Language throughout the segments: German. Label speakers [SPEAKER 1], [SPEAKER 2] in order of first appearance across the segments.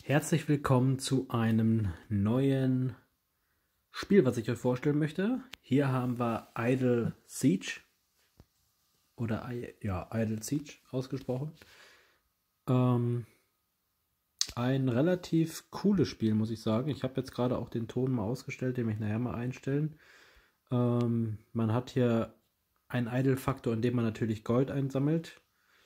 [SPEAKER 1] Herzlich willkommen zu einem neuen Spiel, was ich euch vorstellen möchte. Hier haben wir Idle Siege oder Idle Siege ausgesprochen. Ein relativ cooles Spiel, muss ich sagen. Ich habe jetzt gerade auch den Ton mal ausgestellt, den wir nachher mal einstellen. Man hat hier einen Idle-Faktor, in dem man natürlich Gold einsammelt.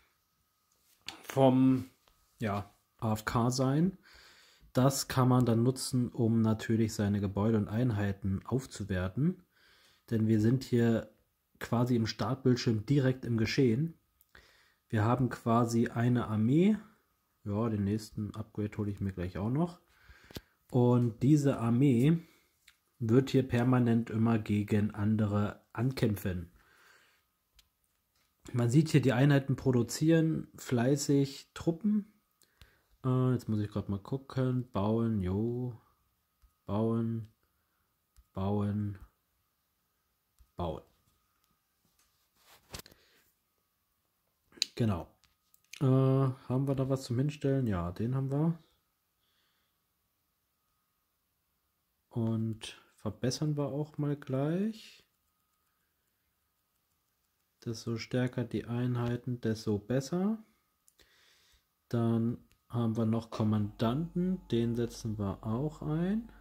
[SPEAKER 1] Vom AFK-Sein. Das kann man dann nutzen, um natürlich seine Gebäude und Einheiten aufzuwerten. Denn wir sind hier quasi im Startbildschirm direkt im Geschehen. Wir haben quasi eine Armee. Ja, den nächsten Upgrade hole ich mir gleich auch noch. Und diese Armee wird hier permanent immer gegen andere ankämpfen. Man sieht hier, die Einheiten produzieren fleißig Truppen. Jetzt muss ich gerade mal gucken. Bauen, jo. Bauen. Bauen. Bauen. Genau. Haben wir da was zum Hinstellen? Ja, den haben wir. Und verbessern wir auch mal gleich. Desto stärker die Einheiten, desto besser. Dann haben wir noch Kommandanten, den setzen wir auch ein.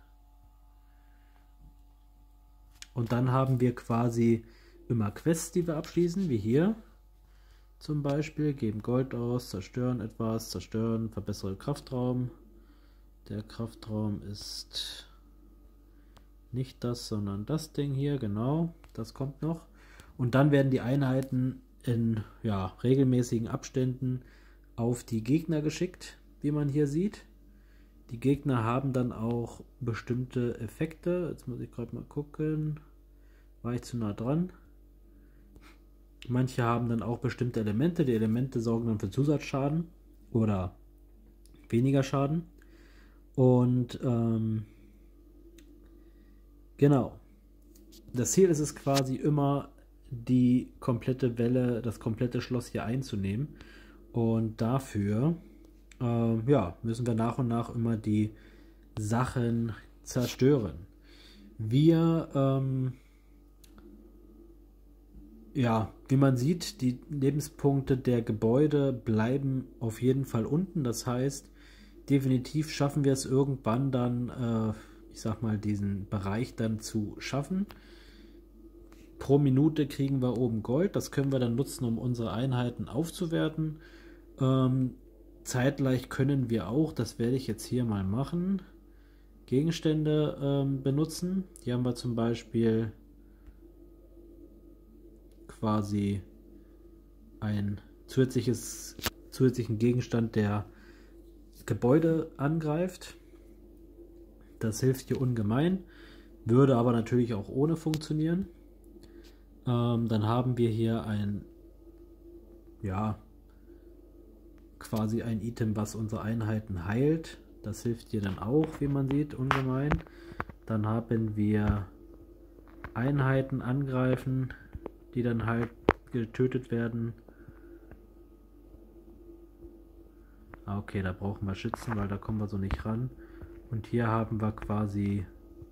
[SPEAKER 1] Und dann haben wir quasi immer Quests, die wir abschließen, wie hier. Zum Beispiel geben Gold aus, zerstören etwas, zerstören, verbessere Kraftraum. Der Kraftraum ist nicht das, sondern das Ding hier, genau, das kommt noch. Und dann werden die Einheiten in regelmäßigen Abständen auf die Gegner geschickt, wie man hier sieht. Die Gegner haben dann auch bestimmte Effekte. Jetzt muss ich gerade mal gucken. War ich zu nah dran? Manche haben dann auch bestimmte Elemente. Die Elemente sorgen dann für Zusatzschaden oder weniger Schaden. Und genau. Das Ziel ist es quasi immer, die komplette Welle, das komplette Schloss hier einzunehmen. Und dafür müssen wir nach und nach immer die Sachen zerstören. Wir, wie man sieht, die Lebenspunkte der Gebäude bleiben auf jeden Fall unten. Das heißt, definitiv schaffen wir es irgendwann dann, ich sag mal, diesen Bereich dann zu schaffen. Pro Minute kriegen wir oben Gold. Das können wir dann nutzen, um unsere Einheiten aufzuwerten. Zeitgleich können wir auch, das werde ich jetzt hier mal machen, Gegenstände benutzen. Hier haben wir zum Beispiel quasi einen zusätzlichen Gegenstand, der Gebäude angreift. Das hilft hier ungemein, würde aber natürlich auch ohne funktionieren. Dann haben wir hier quasi ein Item, was unsere Einheiten heilt. Das hilft hier dann auch, wie man sieht, ungemein. Dann haben wir Einheiten angreifen, die dann halt getötet werden. Okay, da brauchen wir Schützen, weil da kommen wir so nicht ran. Und hier haben wir quasi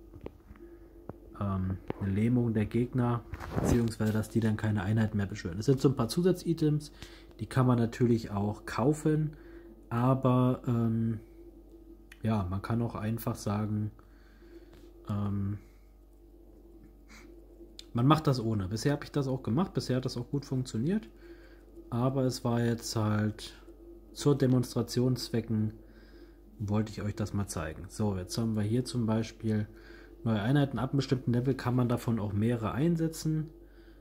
[SPEAKER 1] eine Lähmung der Gegner, beziehungsweise dass die dann keine Einheiten mehr beschwören. Es sind so ein paar Zusatzitems, die kann man natürlich auch kaufen, aber man kann auch einfach sagen, man macht das ohne. Bisher habe ich das auch gemacht, bisher hat das auch gut funktioniert, aber es war jetzt halt zur Demonstrationszwecken, wollte ich euch das mal zeigen. So, jetzt haben wir hier zum Beispiel neue Einheiten. Ab einem bestimmten Level kann man davon auch mehrere einsetzen.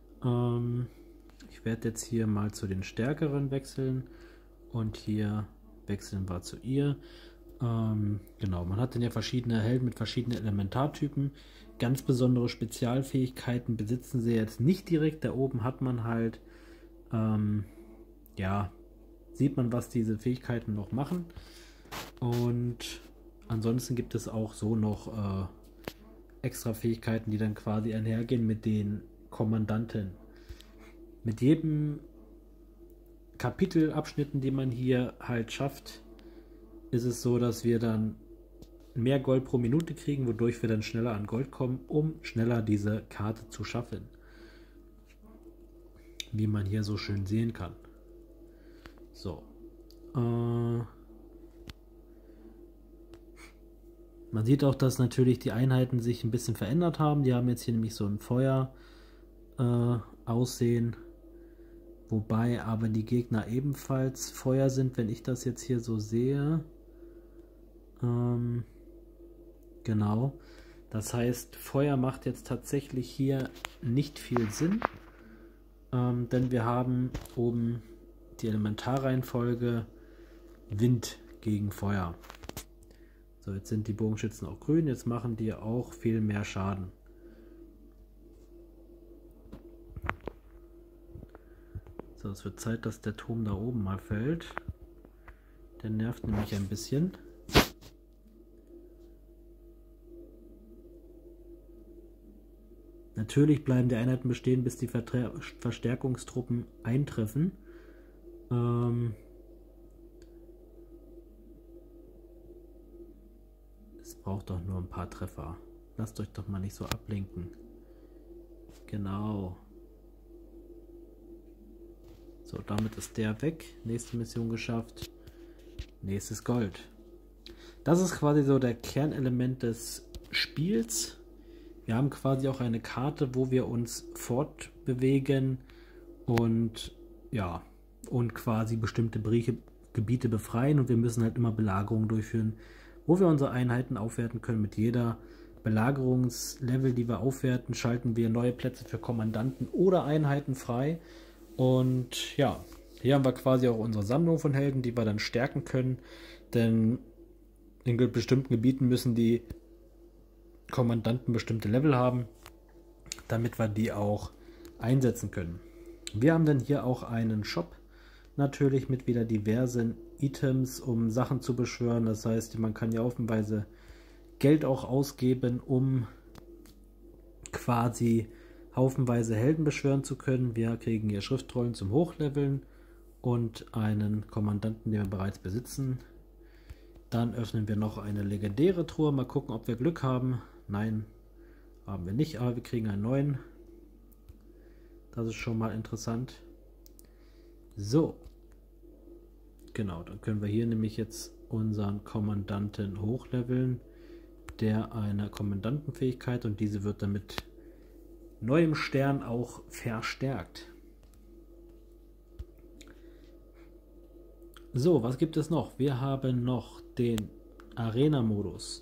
[SPEAKER 1] Ich werde jetzt hier mal zu den stärkeren wechseln und hier wechseln wir zu ihr. Genau, man hat dann ja verschiedene Helden mit verschiedenen Elementartypen. Ganz besondere Spezialfähigkeiten besitzen sie jetzt nicht direkt. Da oben hat man halt, sieht man, was diese Fähigkeiten noch machen. Und ansonsten gibt es auch so noch extra Fähigkeiten, die dann quasi einhergehen mit den Kommandanten. Mit jedem Kapitelabschnitten, die man hier halt schafft, ist es so, dass wir dann mehr Gold pro Minute kriegen, wodurch wir dann schneller an Gold kommen, um schneller diese Karte zu schaffen. Wie man hier so schön sehen kann. So. Man sieht auch, dass natürlich die Einheiten sich ein bisschen verändert haben. Die haben jetzt hier nämlich so ein Feuer aussehen. Wobei aber die Gegner ebenfalls Feuer sind, wenn ich das jetzt hier so sehe. Genau. Das heißt, Feuer macht jetzt tatsächlich hier nicht viel Sinn. Denn wir haben oben die Elementarreihenfolge Wind gegen Feuer. So, jetzt sind die Bogenschützen auch grün, jetzt machen die auch viel mehr Schaden. So, es wird Zeit, dass der Turm da oben mal fällt. Der nervt nämlich ein bisschen. Natürlich bleiben die Einheiten bestehen, bis die Verstärkungstruppen eintreffen. Es braucht doch nur ein paar Treffer. Lasst euch doch mal nicht so ablenken. Genau. So, damit ist der weg. Nächste Mission geschafft. Nächstes Gold. Das ist quasi so der Kernelement des Spiels. Wir haben quasi auch eine Karte, wo wir uns fortbewegen und ja, und quasi bestimmte Gebiete befreien, und wir müssen halt immer Belagerungen durchführen, wo wir unsere Einheiten aufwerten können. Mit jeder Belagerungslevel, die wir aufwerten, schalten wir neue Plätze für Kommandanten oder Einheiten frei. Und ja, hier haben wir quasi auch unsere Sammlung von Helden, die wir dann stärken können, denn in bestimmten Gebieten müssen die Kommandanten bestimmte Level haben, damit wir die auch einsetzen können. Wir haben dann hier auch einen Shop, natürlich mit wieder diversen Items, um Sachen zu beschwören. Das heißt, man kann ja haufenweise Geld auch ausgeben, um quasi haufenweise Helden beschwören zu können. Wir kriegen hier Schriftrollen zum Hochleveln und einen Kommandanten, den wir bereits besitzen. Dann öffnen wir noch eine legendäre Truhe. Mal gucken, ob wir Glück haben. Nein, haben wir nicht, aber wir kriegen einen neuen. Das ist schon mal interessant. So. Genau, dann können wir hier nämlich jetzt unseren Kommandanten hochleveln. Der eine Kommandantenfähigkeit, und diese wird dann mit neuem Stern auch verstärkt. So, was gibt es noch? Wir haben noch den Arena-Modus.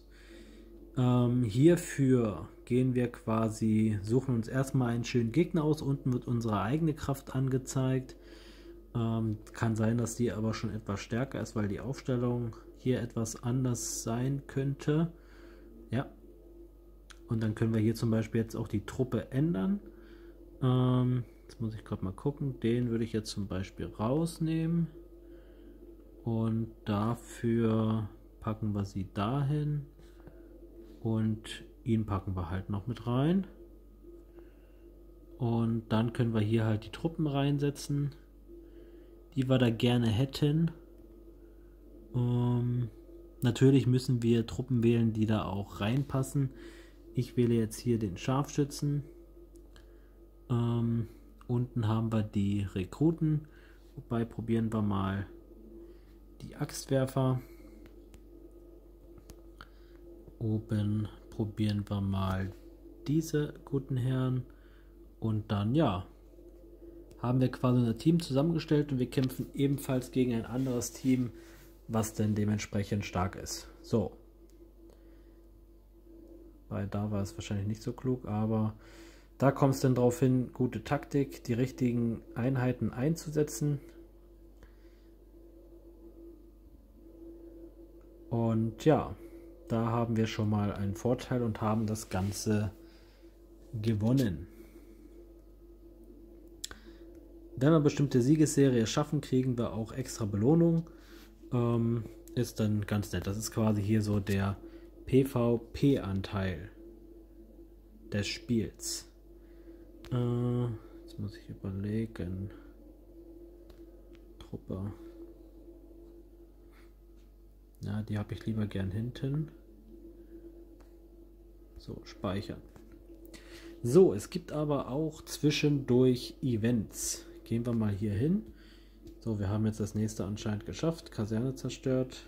[SPEAKER 1] Hierfür gehen wir quasi, suchen uns erstmal einen schönen Gegner aus. Unten wird unsere eigene Kraft angezeigt. Kann sein, dass die aber schon etwas stärker ist, weil die Aufstellung hier etwas anders sein könnte. Ja. Und dann können wir hier zum Beispiel jetzt auch die Truppe ändern. Jetzt muss ich gerade mal gucken. Den würde ich jetzt zum Beispiel rausnehmen. Und dafür packen wir sie dahin. Und ihn packen wir halt noch mit rein. Und dann können wir hier halt die Truppen reinsetzen, die wir da gerne hätten. Natürlich müssen wir Truppen wählen, die da auch reinpassen. Ich wähle jetzt hier den Scharfschützen. Unten haben wir die Rekruten. Wobei probieren wir mal die Axtwerfer. Oben probieren wir mal diese guten Herren. Und dann, ja, haben wir quasi ein Team zusammengestellt und wir kämpfen ebenfalls gegen ein anderes Team, was denn dementsprechend stark ist. So. Weil da war es wahrscheinlich nicht so klug, aber da kommt es dann drauf hin, gute Taktik, die richtigen Einheiten einzusetzen. Und ja, da haben wir schon mal einen Vorteil und haben das Ganze gewonnen. Wenn wir bestimmte Siegesserie schaffen, kriegen wir auch extra Belohnung. Ist dann ganz nett. Das ist quasi hier so der PvP-Anteil des Spiels. Jetzt muss ich überlegen. Truppe. Ja, die habe ich lieber gern hinten. So, speichern. So, es gibt aber auch zwischendurch Events. Gehen wir mal hier hin. So, wir haben jetzt das nächste anscheinend geschafft. Kaserne zerstört.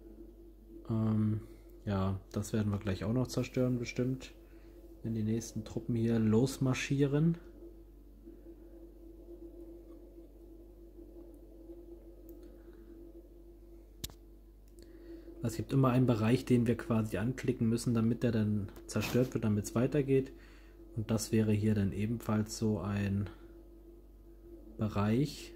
[SPEAKER 1] Ja, das werden wir gleich auch noch zerstören bestimmt. Wenn die nächsten Truppen hier losmarschieren. Es gibt immer einen Bereich, den wir quasi anklicken müssen, damit der dann zerstört wird, damit es weitergeht. Und das wäre hier dann ebenfalls so ein Bereich.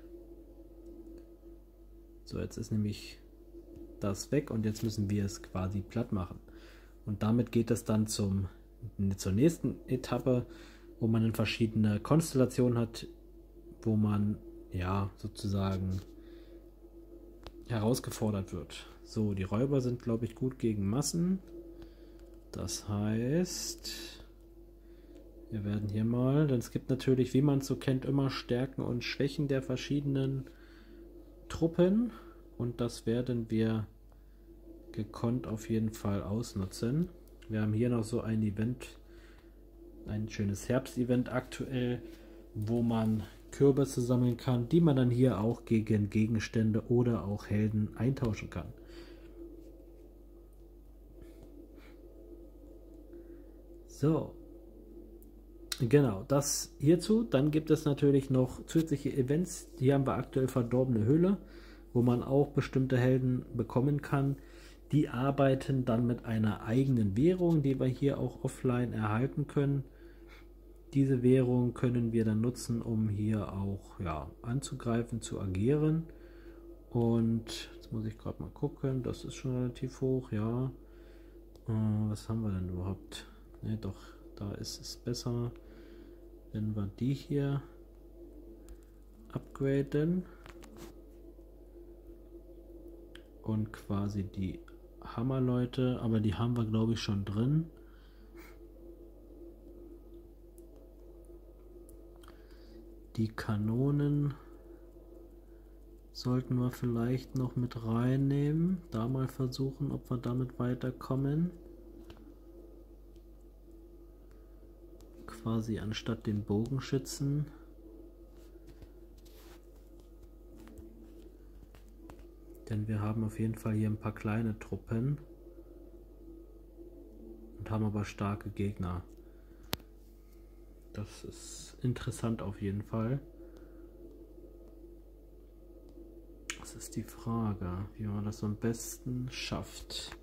[SPEAKER 1] So, jetzt ist nämlich das weg und jetzt müssen wir es quasi platt machen. Und damit geht es dann zur nächsten Etappe, wo man dann verschiedene Konstellationen hat, wo man ja sozusagen herausgefordert wird. So, die Räuber sind, glaube ich, gut gegen Massen. Das heißt, wir werden hier mal, denn es gibt natürlich, wie man es so kennt, immer Stärken und Schwächen der verschiedenen Truppen. Und das werden wir gekonnt auf jeden Fall ausnutzen. Wir haben hier noch so ein Event, ein schönes Herbstevent aktuell, wo man Kürbisse sammeln kann, die man dann hier auch gegen Gegenstände oder auch Helden eintauschen kann. So, genau, das hierzu. Dann gibt es natürlich noch zusätzliche Events. Hier haben wir aktuell Verdorbene Höhle, wo man auch bestimmte Helden bekommen kann. Die arbeiten dann mit einer eigenen Währung, die wir hier auch offline erhalten können. Diese Währung können wir dann nutzen, um hier auch anzugreifen, zu agieren. Und jetzt muss ich gerade mal gucken, das ist schon relativ hoch, ja. Was haben wir denn überhaupt? Ne, doch, da ist es besser, wenn wir die hier upgraden und quasi die Hammerleute, aber die haben wir, glaube ich, schon drin. Die Kanonen sollten wir vielleicht noch mit reinnehmen. Da mal versuchen, ob wir damit weiterkommen. Quasi anstatt den Bogenschützen. Denn wir haben auf jeden Fall hier ein paar kleine Truppen. Und haben aber starke Gegner. Das ist interessant auf jeden Fall. Das ist die Frage, wie man das am besten schafft.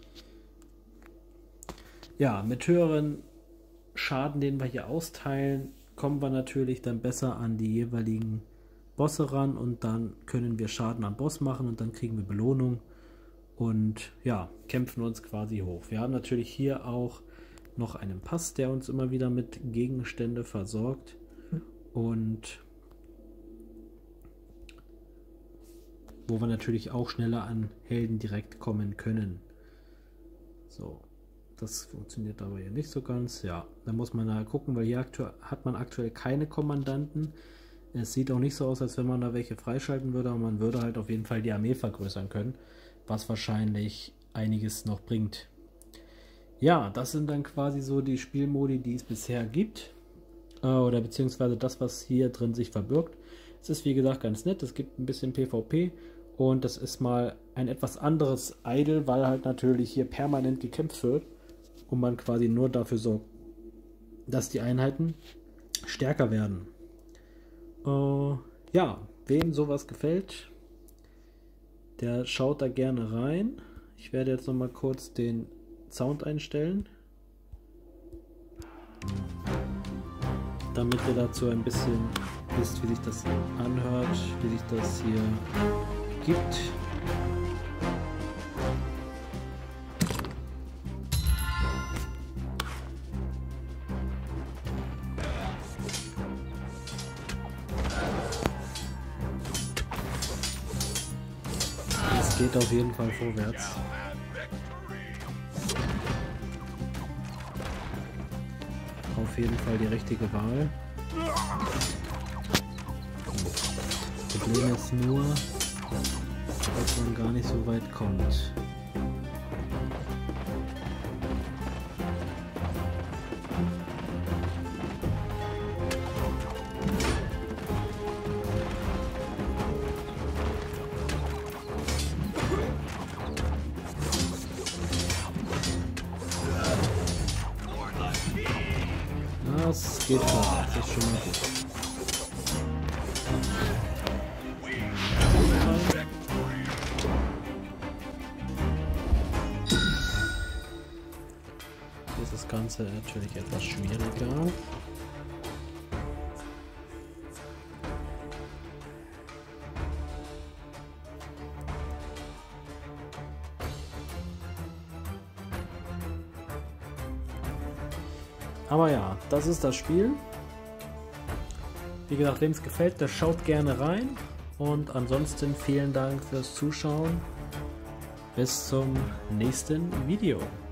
[SPEAKER 1] Ja, mit höheren Schaden, den wir hier austeilen, kommen wir natürlich dann besser an die jeweiligen Bosse ran und dann können wir Schaden am Boss machen und dann kriegen wir Belohnung und ja, kämpfen uns quasi hoch. Wir haben natürlich hier auch noch einen Pass, der uns immer wieder mit Gegenstände versorgt und wo wir natürlich auch schneller an Helden direkt kommen können. So, das funktioniert aber hier nicht so ganz. Ja, da muss man da gucken, weil hier hat man aktuell keine Kommandanten. Es sieht auch nicht so aus, als wenn man da welche freischalten würde, aber man würde halt auf jeden Fall die Armee vergrößern können, was wahrscheinlich einiges noch bringt. Ja, das sind dann quasi so die Spielmodi, die es bisher gibt. Oder beziehungsweise das, was hier drin sich verbirgt. Es ist wie gesagt ganz nett, es gibt ein bisschen PvP und das ist mal ein etwas anderes Idle, weil halt natürlich hier permanent gekämpft wird und man quasi nur dafür sorgt, dass die Einheiten stärker werden. Ja, wem sowas gefällt, der schaut da gerne rein. Ich werde jetzt noch mal kurz den Sound einstellen, damit ihr dazu ein bisschen wisst, wie sich das anhört, wie sich das hier gibt. Es geht auf jeden Fall vorwärts. Auf jeden Fall die richtige Wahl. Das Problem ist nur, dass man gar nicht so weit kommt. geht klar, das ist schon mal gut. Hier ist das Ganze natürlich etwas schwieriger. Aber ja, das ist das Spiel. Wie gesagt, wem es gefällt, der schaut gerne rein. Und ansonsten vielen Dank fürs Zuschauen. Bis zum nächsten Video.